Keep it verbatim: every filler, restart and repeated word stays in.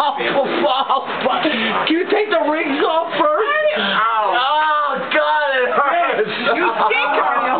oh, can you take the rings off first? Oh, oh God, it hurts. you stink, Arnie.